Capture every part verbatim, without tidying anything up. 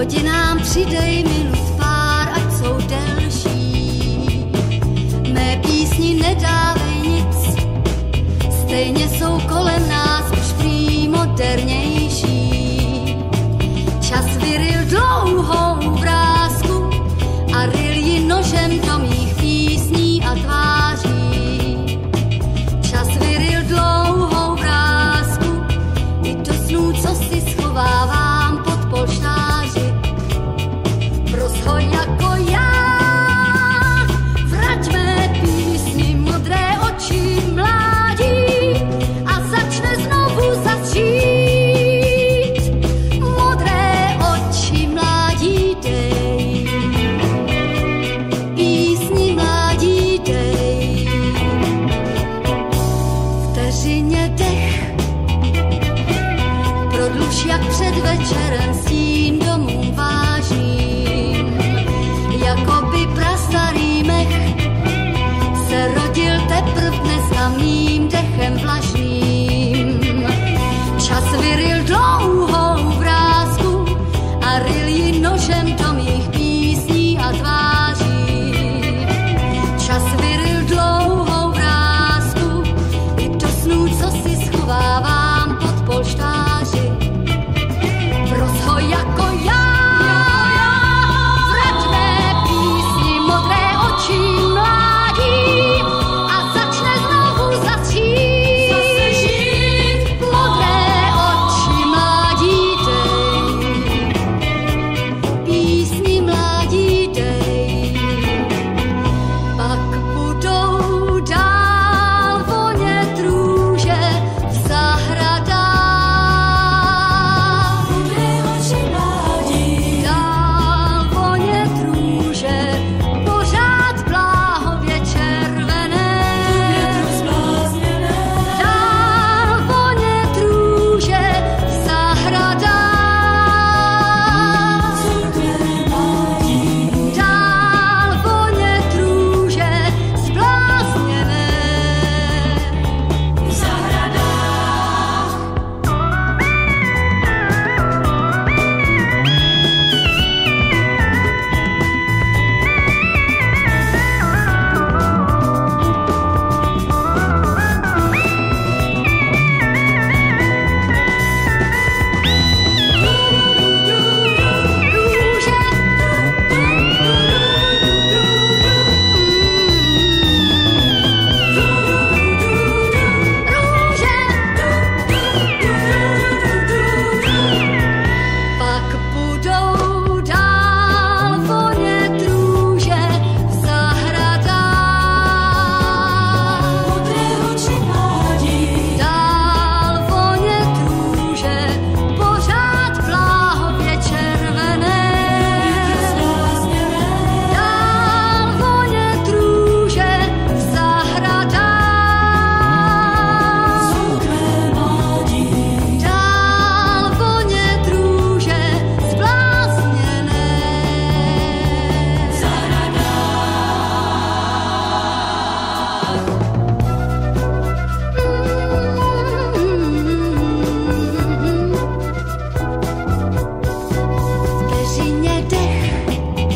Hodinám přidej minut pár, ať jsou delší. Mé písni nedávej nic, stejně jsou kolem nás už prý modernější. Čas vyryl dlouhou vrásku a ryl ji nožem do mých písní a tváří. Čas vyryl dlouhou vrásku i do snů, co si schovávám pod polštáři. Prosho jako já, vrať mé písni, modré oči mládí a začne znovu zastřít. Modré oči mládí dej, písni mládí dej. Vteřině dech, prodluž jak před večerem stín domů vážím. Jakoby prastarý mech se rodil teprv dnes a mým dechem vlažným. Čas vyryl dlouhou vrásku a ryl ji nožem do mých písní a tváří. Čas vyryl dlouhou vrásku i do snů, co si schovávám pod polštáři. Prosho jako já, vrať mé písni, modré oči mládí a začne znovu zastřít. Modré oči mládí dej, písni mládí dej. Pak budou dál vonět růže v zahradách. Modré oči mládí, dál vonět růže, pořád bláhově červené. Dál vonět růže v zahradách. Dál vonět růže zblázněné v zahradách. Pak budou dál vonět růže v zahradách. Modré oči mládí, dál vonět růže, pořád bláhově červené. Dál vonět růže v zahradách. Dál vonět růže zblázněné v Vteřině dech,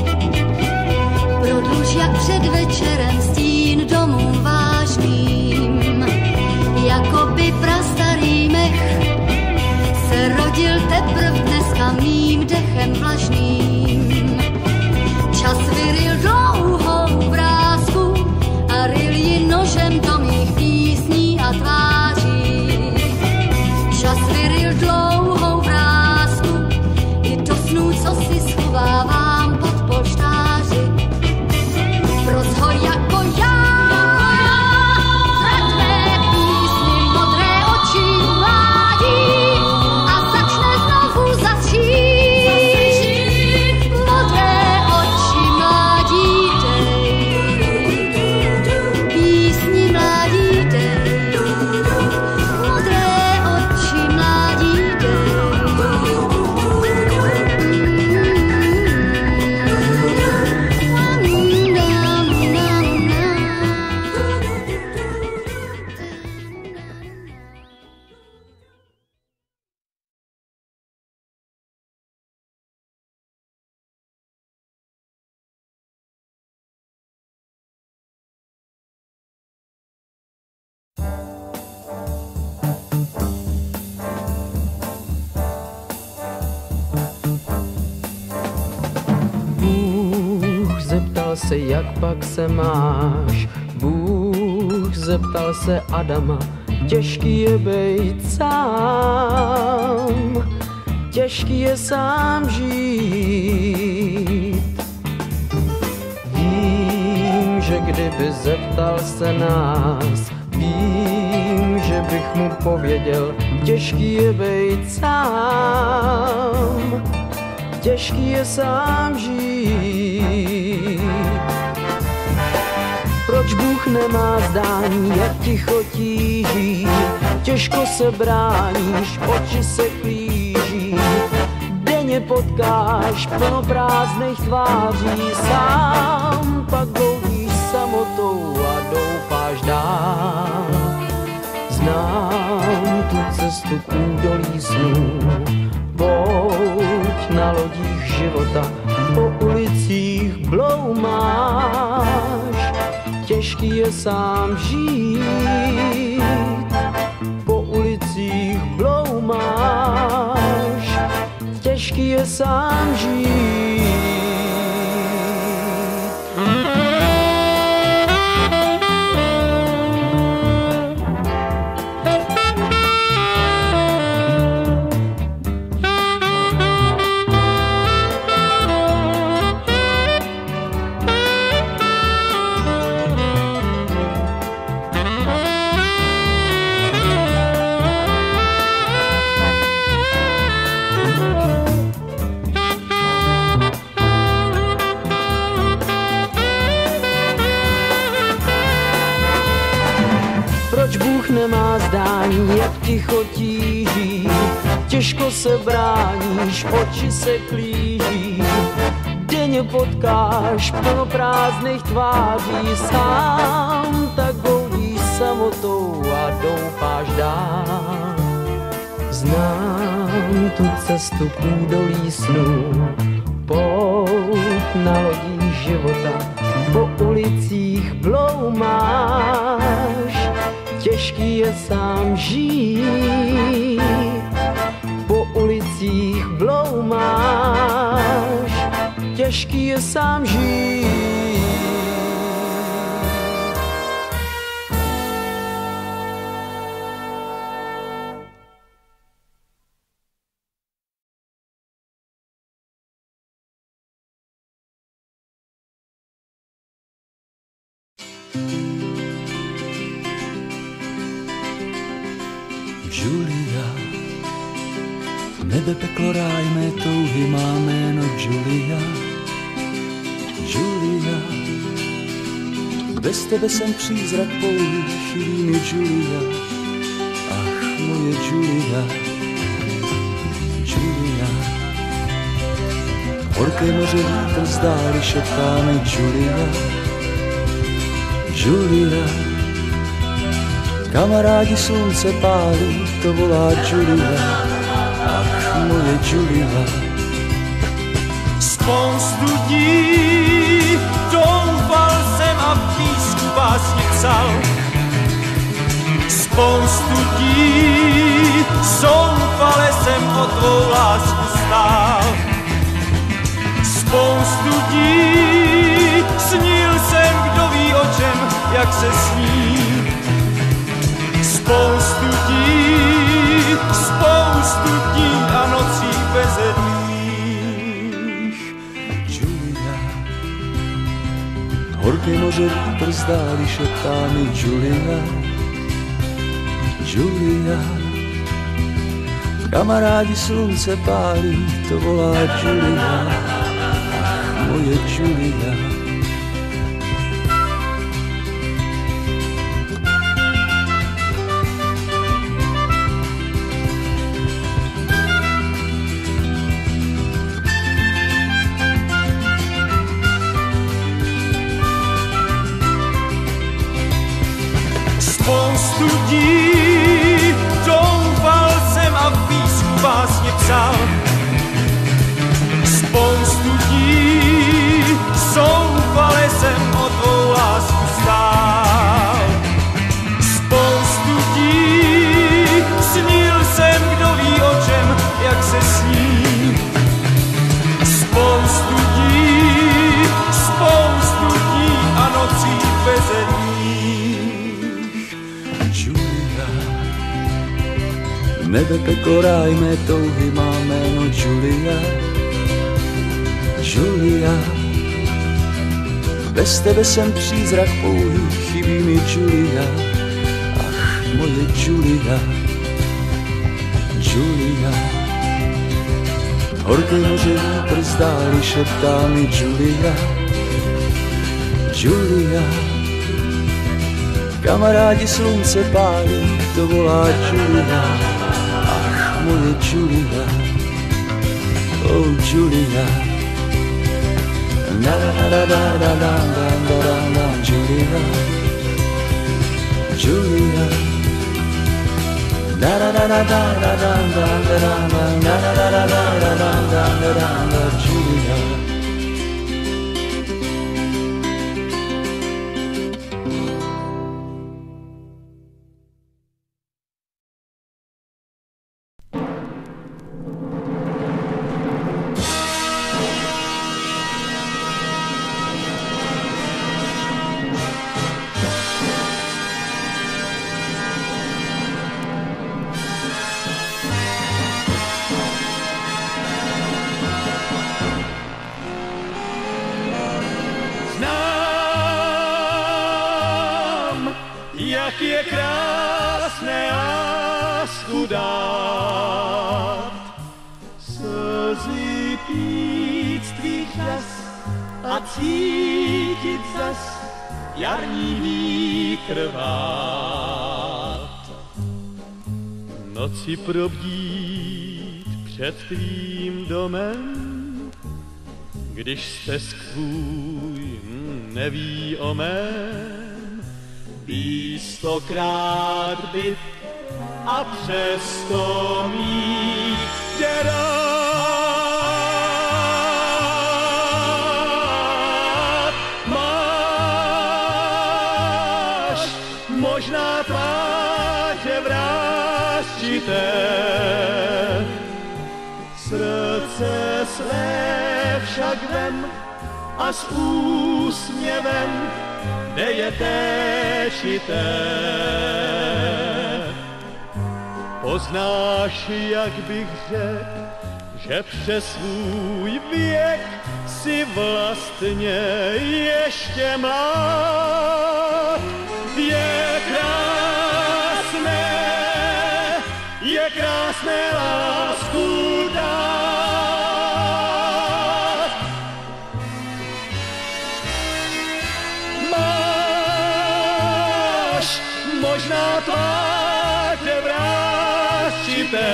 prodluž jak před večerem stín domů vážným. Jakoby prastarý mech se rodil teprv dneska mým dechem vlažným. Čas vyryl dlouhou vrásku a ryl ji nožem do mých písní a tváří. Čas vyryl dlouhou vrásku i do snů, co si schovávám pod polštáři. Prosho jako já, vrať mé písni, modré oči mládí a začne znovu zastřít. se, jak pak se máš. Bůh zeptal se Adama, těžký je bejt sám, těžký je sám žít. Vím, že kdyby zeptal se nás, vím, že bych mu pověděl, těžký je bejt sám, těžký je sám žít. Proč Bůh nemá zdání, jak ticho tíží, těžko se bráníš, oči se klíží, denně potkáš plno prázdných tváří, sám pak dlouhýš samotou a doufáš dál. Znám tu cestu k údolí snů, pojď na lodích života, po ulicích bloumáš, těžký je sám žít, po ulicích bloumáš, těžký je sám žít. Proč Bůh nemá zdání, jak ticho tíží, těžko se bráníš, oči se klíží, denně potkáš plno prázdných tváří, sám tak boujíš samotou a doufáš dál. Znám tu cestu k údolí snů, pojď na lodích života, po ulicích bloumáš, těžký je sám žít, po ulicích bloumáš, těžký je sám žít. Julia, nebe, peklo, ráj, mé touhy má jméno Julia. Julia, bez tebe jsem přízrak pouhý, chybí mi Julia. Ach, moje Julia, Julia. Horké moře vítr z dály šeptá mi Julia. Julia, kamarádi slunce pálí, to volá Julia. Ach, moje Julia. Spoustu dní doufal jsem a v písku básně psal. Spoustu dní zoufale jsem o tvou lásku stál. Spoustu dní snil jsem, kdo ví o čem, jak se sní. Spoustu dní, spoustu dní a nocí bezedných. Julia, horké moře vítr z dály šeptá mi Julia. Julia, kamarádi slunce pálí, to volá Julia. Ach, moje Julia. Spoustu dní doufal jsem a v písku básně psal. Spoustu dní zoufale jsem o tvou lásku stál. Spoustu dní snil jsem, kdo ví o čem, jak se sní. Spoustu dní, spoustu Nebe, peklo, ráj, mé touhy má jméno Julia, Julia. Bez tebe jsem přízrak pouhý, chybí mi Julia. Ach, moje Julia, Julia. Horké moře vítr zdáli šeptá mi Julia, Julia. Kamarádi slunce pálí, to volá Julia. Ach, moje Julia, oh Julia. Na na na na na na na na na Julia, Julia. Na na na na na na na na na na na na na na na na na Julia. Jak je krásné lásku dát, slzy pít z tvých jas a cítit zas jarní vítr vát. Noci probdít před tvým domem, když stesk tvůj neví o mém. Ví stokrát byt a přesto mít tě rád. Máš možná tváře vrásčité, srdce své však vem a s úsměvem deje téčité. Poznáš, jak bych řekl, že přes svůj věk si vlastně ještě mlád. Je krásné, je krásné lásku dát. Máš možná tváře vrásčité,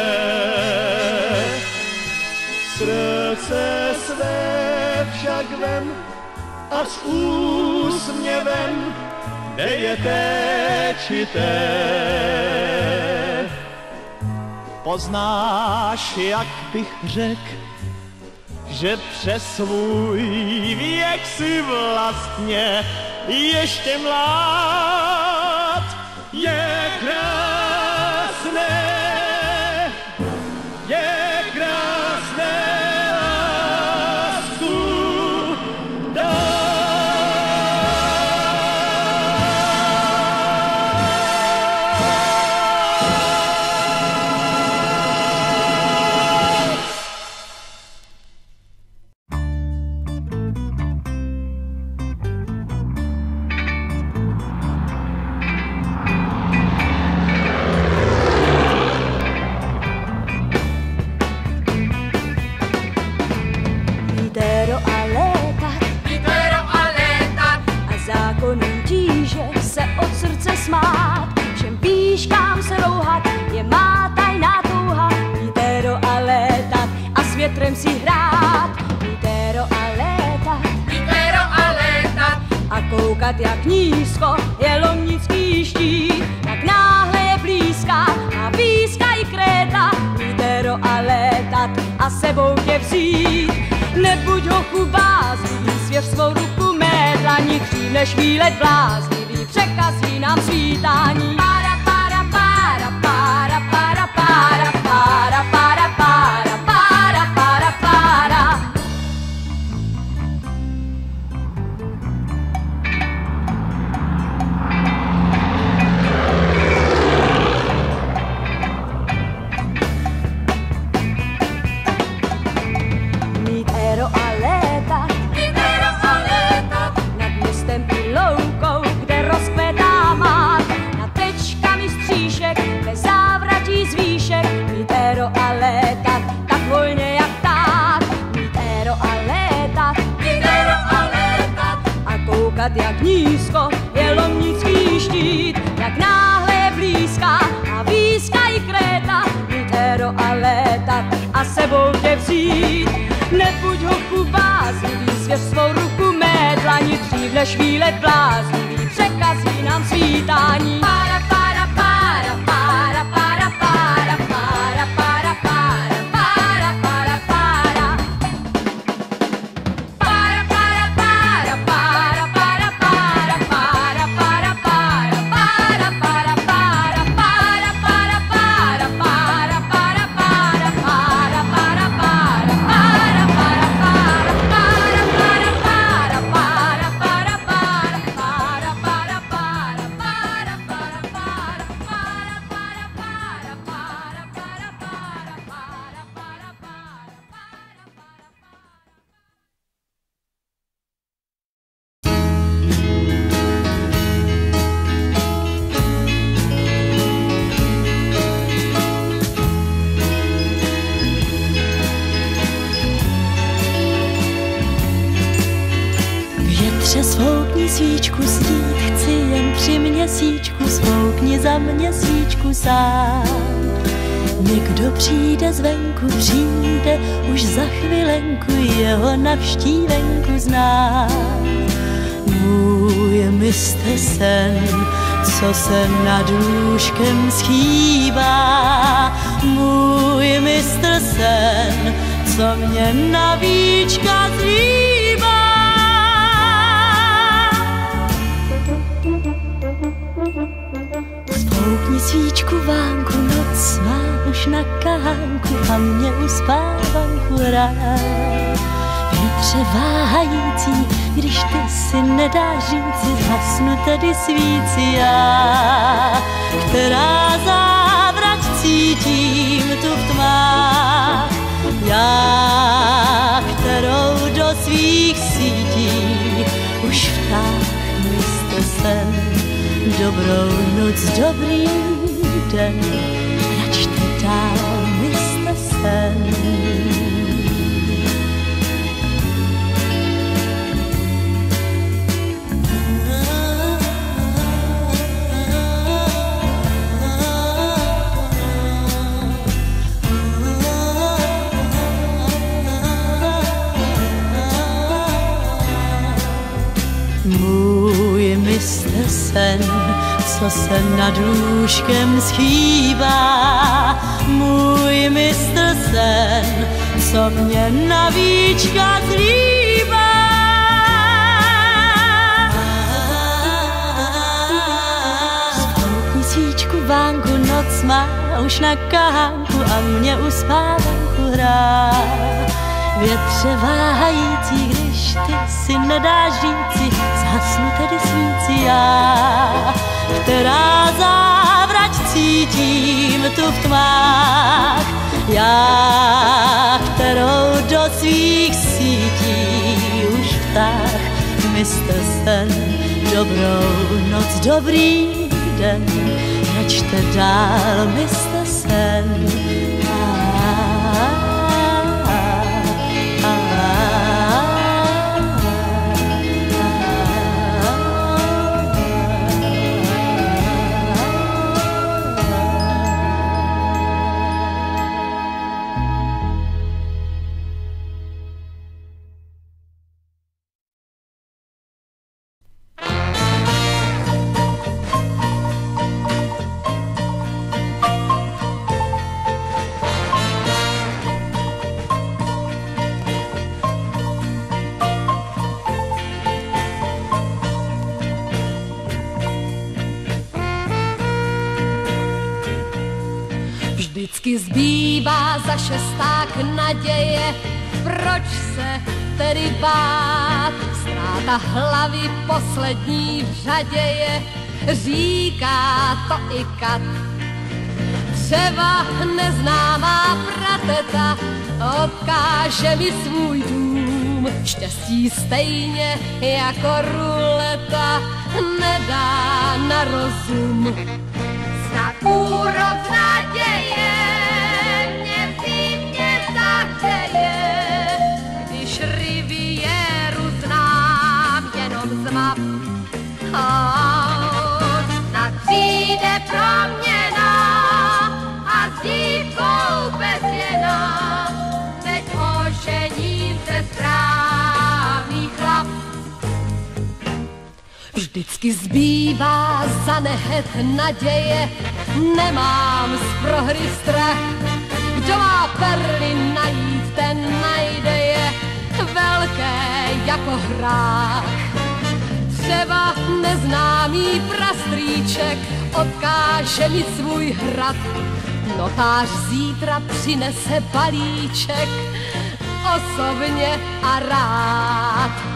srdce své však vem a s úsměvem deje téčité. Poznáš, jak bych řekl, že přes svůj věk si vlastně ještě mlád. Je krásné, je krásné lásku dát. Smát, všem píškám se rouhat, je má tajná touha, vítéro a létat a s větrem si hrát. Vítéro a létat, vítéro a létat a koukat, jak nízko je lomnický štít, jak náhle je blízká a pískají kréta. Vítéro a létat a sebou tě vzít, nebuď hochu bázlivý, svěř svou ruku mé dlani, dřív než výlet bláznivý překazí nám svítání. Para, para, para, para, para, para, para, para, para, para, para, para. létat jak nízko je lomnický štít, jak náhle je blízká a výzka i kréta, mít éro a létat a sebou tě vzít. Nebuď hochu bláznivý, svěř svou ruku mé dlani, dřív než výlet bláznivý překazí nám svítání. Para, para, para, para, para, para, para, para, para, para, para, para. Para, para, para, para, para, para, para, para, para, para, para, para, para, para, para, para, para, para, Svoukni svíčku snít, chci jen při měsíčku, svoukni za měsíčku sám. Někdo přijde zvenku, přijde už za chvilenku, jeho navštívenku znám. Můj mistr sen, co se nad lůžkem schýbá, můj mistr sen, co mě na víčka zlíbá. Spoukni svíčku vánku, noc má už na kahánku a mě uspávanku rád. Vítře váhající, když ty si nedáš říci, zhasnu tedy svíci já, která závrať cítím tu v tmách. Já, kterou do svých sítí už vtáhl mistr sen. Dobrou noc, dobrý den, račte dál, mistr sen. Můj mistr sen, co se nad lůžkem schýbá, můj mistr sen, co mě na víčka zlíbá. Spoukni svíčku vánku, noc má už na kahánku a mě uspávanku hrá. Větře váhající, když ty si nedáš říci, zhasnu tedy svíci já, která závrať cítím tu v tmách. Já, kterou do svých sítí už vtáhl mistr sen. Dobrou noc, dobrý den, račte dál, mistr sen. Vždycky zbývá za šesták naděje, proč se tedy bát? Ztráta hlavy poslední v řadě je, říká to i kat. Třeba neznámá prateta odkáže mi svůj dům, štěstí stejně jako ruleta nedá na rozum. Snad úrok naděje mě v zimě zahřeje, když riviéru znám jenom z map. Vždycky zbývá zanehet naděje, nemám z prohry strach. Kdo má perly najít, ten najde je velké jako hrách. Třeba neznámý prastrýček odkáže mi svůj hrad. Notář zítra přinese balíček osobně a rád.